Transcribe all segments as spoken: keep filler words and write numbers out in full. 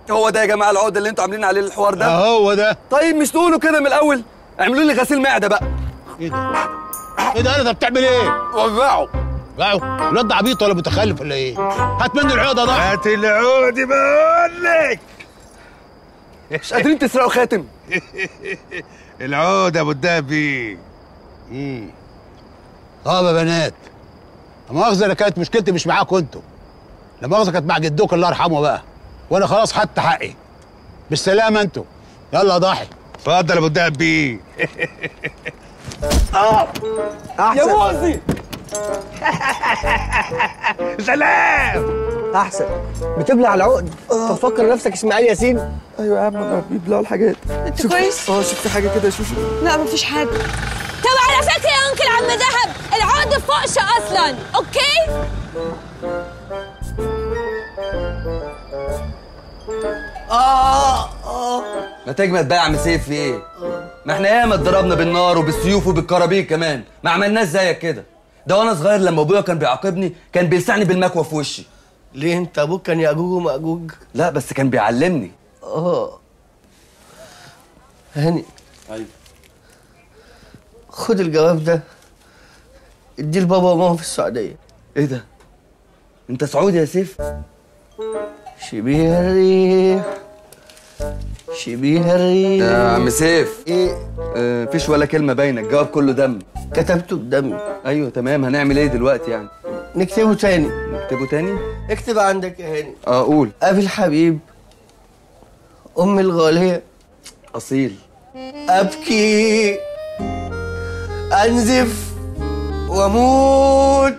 هو ده يا جماعه العقد اللي انتوا عاملين عليه الحوار ده؟ اه هو ده. طيب مش تقولوا كده من الاول؟ اعملوا لي غسيل معده بقى. ايه ده؟ ايه ده؟ انت بتعمل ايه؟ وزعوا. وزعوا؟ الواد ده عبيط ولا متخلف ولا ايه؟ هات منه العقده ده. هات العقد بقول لك. مش قادرين تسرقوا خاتم؟ العقد يا ابو الدهبي. امم طب يا بنات، لا مؤاخذه انا كانت مشكلتي مش معاكم انتوا، لا مؤاخذه كانت مع جدوك الله يرحمه بقى، وانا خلاص خدت حقي. بالسلامه انتوا. يلا يا ضاحي. اتفضل يا ابو الدهبي. اه يا مؤذي. سلام. احسن بتبلع العقد. طب فكر نفسك اسماعيل ياسين. ايوه يا عم انا بيبلعوا الحاجات. انت كويس؟ اه شفت حاجه كده يا شوشو؟ لا مفيش حاجه. طب على فكره يا انكل عم دهب، العقد فوقش اصلا، اوكي؟ اه اه ما تجمد بقى يا عم سيف في ايه؟ ما احنا ياما اتضربنا بالنار وبالسيوف وبالكرابيك كمان، ما عملناش زيك كده. ده وانا صغير لما ابويا كان بيعاقبني كان بيلسعني بالمكوى في وشي. ليه انت ابوك كان ياجوج وماجوج؟ لا بس كان بيعلمني. اه هاني. ايوه. خد الجواب ده اديه لبابا وماما في السعوديه. ايه ده؟ انت سعودي يا سيف؟ شبيه الريح شبيه الريح. يا عم سيف ايه؟ آه مفيش ولا كلمه باينه، الجواب كله دم. كتبته بدمي. ايوه تمام، هنعمل ايه دلوقتي يعني؟ نكتبه تاني. نكتبه تاني؟ اكتب عندك يا هاني. اه قول. ابي الحبيب، امي الغاليه، اصيل، ابكي، انزف واموت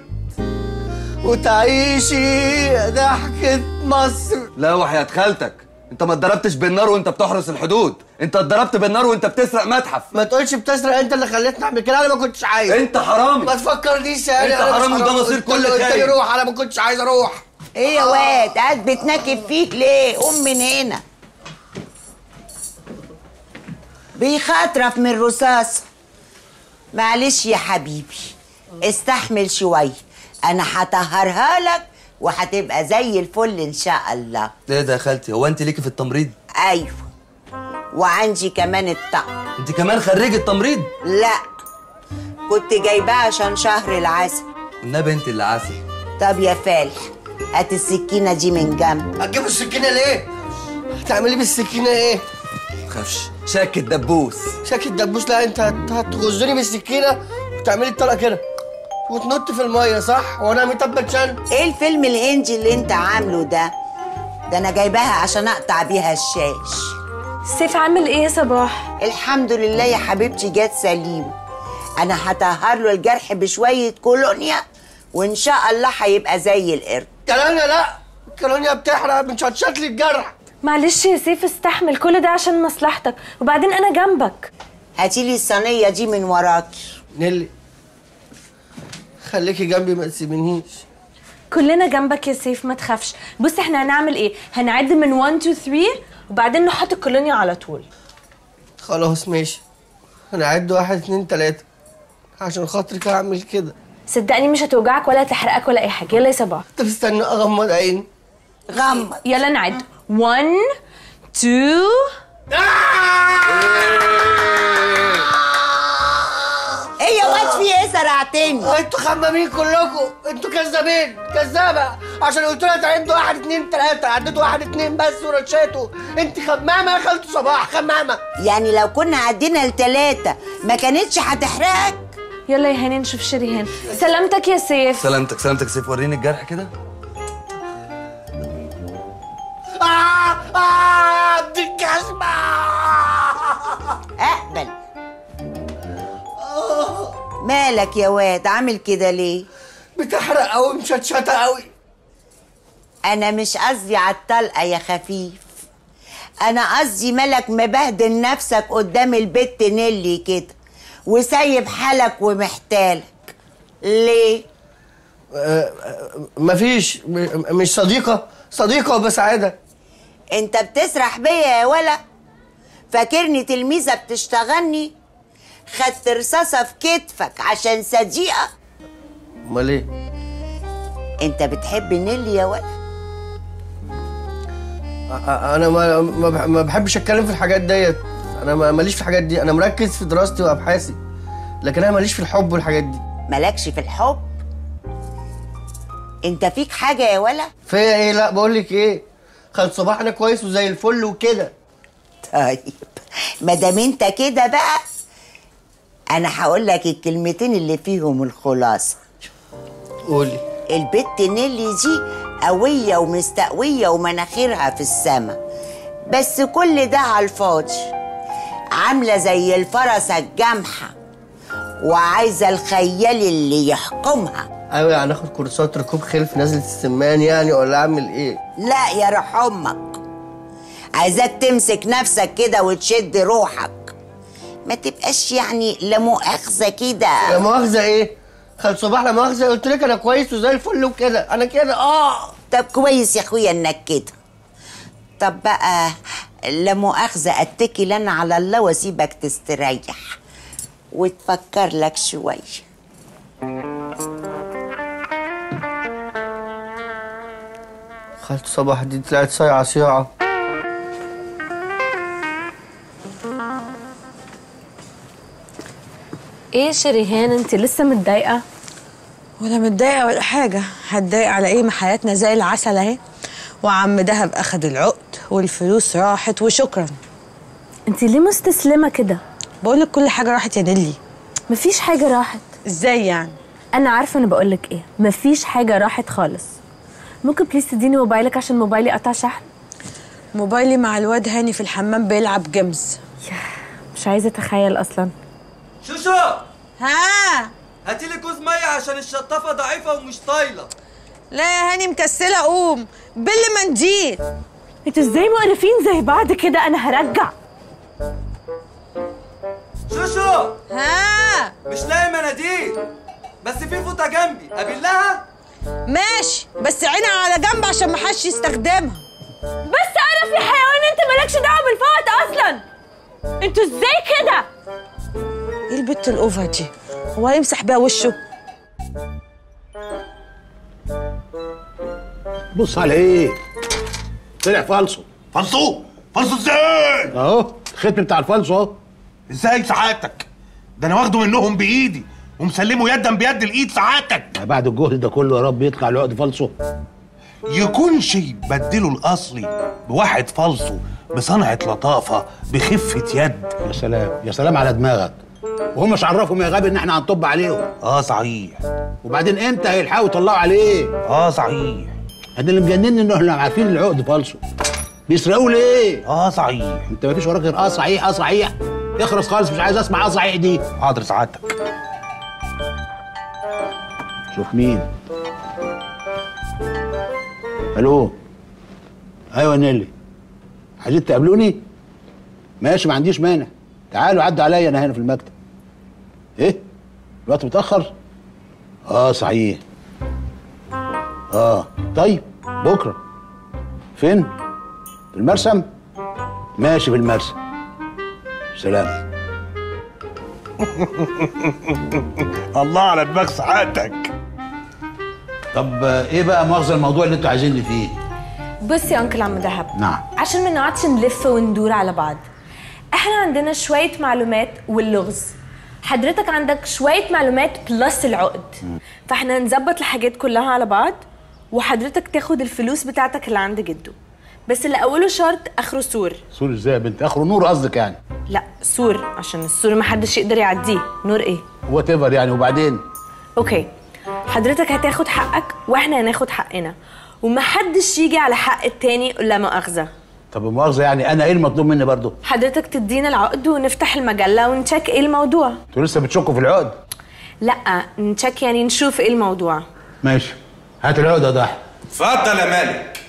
وتعيشي ضحكة مصر. لا وحياة خالتك، انت ما اتضربتش بالنار وانت بتحرس الحدود، انت اتضربت بالنار وانت بتسرق متحف. ما تقولش بتسرق، انت اللي خليتني اعمل كده، انا ما كنتش عايز. انت حرامي. ما تفكرنيش يا انت حرامي وده مصير كل خير. قلت لي روح، انا ما كنتش عايز اروح. ايه يا واد قاعد بتنكب فيك ليه؟ قوم من هنا. بيخاطرف من الرصاص. معلش يا حبيبي استحمل شويه، انا هطهرها لك وهتبقى زي الفل ان شاء الله. ايه ده يا خالتي؟ هو انت ليكي في التمريض؟ ايوه، وعندي كمان الطقم. انت كمان خريجة تمريض؟ لا، كنت جايباه عشان شهر العسل. النبي انت اللي عسل. طب يا فالح هات السكينه دي من جنب. هتجيب السكينه ليه؟ هتعملي بالسكينه ايه؟ تخافش، شاك الدبوس. شاك الدبوس؟ لا انت هتغزني بالسكينه وتعملي الطلقه كده وتنط في الميه، صح؟ وانا متبت شن. ايه الفيلم الهندي اللي انت عامله ده؟ ده انا جايباها عشان اقطع بيها الشاش. سيف عامل ايه يا صباح؟ الحمد لله يا حبيبتي جت سليم. انا هطهر له الجرح بشويه كولونيا وان شاء الله هيبقى زي القرد. كولونيا؟ لا، الكولونيا بتحرق، بنشطشط لي الجرح. معلش يا سيف استحمل، كل ده عشان مصلحتك، وبعدين انا جنبك. هاتيلي الصينيه دي من وراكي. نيلي خليكي جنبي ما تسيبنيش. كلنا جنبك يا سيف ما تخافش. بص احنا هنعمل ايه؟ هنعد من واحد اتنين تلاتة وبعدين نحط الكولونيا على طول. خلاص ماشي، هنعد واحد اتنين تلاته عشان خاطرك هعمل كده. صدقني مش هتوجعك ولا تحرقك ولا اي حاجه. يلا يا صباح. طب استنى اغمض عيني. غمض. يلا نعد واحد اتنين. ايه يا واد في ايه سرعتني؟ انتوا خمامين كلكم، انتوا كذابين، كذابه، عشان قلت لها تعدوا واحد اتنين تلاته، عديت واحد اتنين بس ورشيتوا. انت خمامه يا خالته صباح، خمامه. يعني لو كنا عدينا لتلاته ما كانتش هتحرقك؟ يلا يا هاني نشوف شريهان. سلامتك يا سيف. سلامتك سلامتك يا سيف، وريني الجرح كده. اه اه دي الجزمه. اقبل. مالك يا واد عامل كده ليه؟ بتحرق قوي، مشطشطه قوي. انا مش قصدي على الطلقه يا خفيف، انا قصدي مالك مبهدل نفسك قدام البت نيلي كده وسايب حالك ومحتالك ليه؟ أه مفيش، مش صديقه، صديقه وبساعدها. انت بتسرح بيا يا ولا؟ فاكرني تلميذه بتشتغلني؟ خدت رصاصه في كتفك عشان صديقه؟ امال ايه؟ انت بتحب نيلي يا ولا؟ انا ما ما بحبش اتكلم في الحاجات ديت. انا ماليش في الحاجات دي، انا مركز في دراستي وابحاثي، لكن انا ماليش في الحب والحاجات دي. مالكش في الحب؟ انت فيك حاجه يا ولا؟ فيا ايه؟ لا بقول لك ايه، خالد صباح انا كويس وزي الفل وكده. طيب ما دام انت كده بقى انا هقول لك الكلمتين اللي فيهم الخلاصه. قولي. البت نيلي دي قويه ومستقويه ومناخيرها في السما، بس كل ده على الفاضي. عامله زي الفرسه الجامحه وعايزه الخيال اللي يحكمها. ايوه يعني اخد كورسات ركوب خيل في نزله السمان يعني، ولا اعمل ايه؟ لا يا روح امك، عايزاك تمسك نفسك كده وتشد روحك، ما تبقاش يعني لا مؤاخذه كده. لا مؤاخذه ايه؟ خالد صباح لا مؤاخذه، قلت لك انا كويس وزي الفل وكده، انا كده اه. طب كويس يا اخويا انك كده. طب بقى لا مؤاخذه اتكل انا على الله واسيبك تستريح وتفكر لك شويه. خالد صباح دي طلعت صايعه صياعه. ايه يا شريهان انت لسه متضايقه؟ ولا متضايقه ولا حاجه، هتضايق على ايه؟ ما حياتنا زي العسل اهي، وعم دهب اخد العقد والفلوس راحت وشكرا. انت ليه مستسلمه كده؟ بقولك كل حاجه راحت يا نيلي. مفيش حاجه راحت. ازاي يعني؟ انا عارفه انا بقولك ايه، مفيش حاجه راحت خالص. ممكن بليز تديني موبايلك عشان موبايلي قطع شحن؟ موبايلي مع الواد هاني في الحمام بيلعب جيمز. مش عايزه اتخيل اصلا. شوشو ها هاتيلي كوز ميه عشان الشطافه ضعيفه ومش طايله. لا يا هاني مكسله، قوم بل منديل. انتوا ازاي مقرفين زي بعض كده؟ انا هرجع. شوشو ها مش لاقي مناديل، بس في فوطه جنبي ابلها. ماشي، بس عينها على جنب عشان ما حدش يستخدمها. بس انا في حيوان، انت مالكش دعوه بالفوط اصلا. انتوا ازاي كده؟ ايه البت الاوفر دي؟ هو هيمسح بيها وشه؟ بص على ايه؟ طلع فالصو. فلسو فلسو ازاي؟ اهو الختم بتاع الفالصو اهو. ازاي سعادتك؟ ده انا واخده منهم بايدي ومسلمه يدا بيد الايد سعادتك. بعد الجهد ده كله يا رب يطلع العقد فالصو. يكونش يبدلوا الاصلي بواحد فالصو بصنعه لطافه بخفه يد. يا سلام يا سلام على دماغك. وهم مش عرفهم يا غبي ان احنا هنطب عليهم؟ اه صحيح. وبعدين امتى هيلحقوا يطلعوا عليه؟ اه صحيح. احنا اللي مجنني ان احنا عارفين العقد فالصو. بيسرقوه ليه؟ اه صحيح. انت مفيش وراك غير اه صحيح اه صحيح. اخرس خالص، مش عايز اسمع اه صحيح دي. حاضر سعادتك. شوف مين. الو. ايوه نيلي، عايزين تقابلوني؟ ماشي ما عنديش مانع، تعالوا عدوا عليا انا هنا في المكتب. ايه؟ الوقت متأخر؟ اه صحيح. اه طيب بكره. فين؟ في المرسم؟ ماشي في المرسم. سلام. الله على دماغ سعادتك. طب ايه بقى مؤاخذة الموضوع اللي انتوا عايزيني فيه؟ بص يا انكل عم دهب. نعم. عشان ما نقعدش نلف وندور على بعض، احنا عندنا شويه معلومات واللغز، حضرتك عندك شويه معلومات بلس العقد، فاحنا نظبط الحاجات كلها على بعض وحضرتك تاخد الفلوس بتاعتك اللي عند جده، بس اللي اوله شرط اخره سور. سور ازاي يا بنت؟ اخره نور قصدك يعني؟ لا سور، عشان السور محدش يقدر يعديه. نور ايه؟ وات ايفر يعني. وبعدين؟ اوكي، حضرتك هتاخد حقك واحنا هناخد حقنا، ومحدش يجي على حق التاني لا مؤاخذه. طب مؤاخذة يعني انا ايه المطلوب مني برضه؟ حضرتك تدينا العقد ونفتح المجله ونشيك ايه الموضوع. انتوا لسه بتشكوا في العقد؟ لا نشيك يعني نشوف ايه الموضوع. ماشي، هات العقد يا ضحى. اتفضل يا مالك.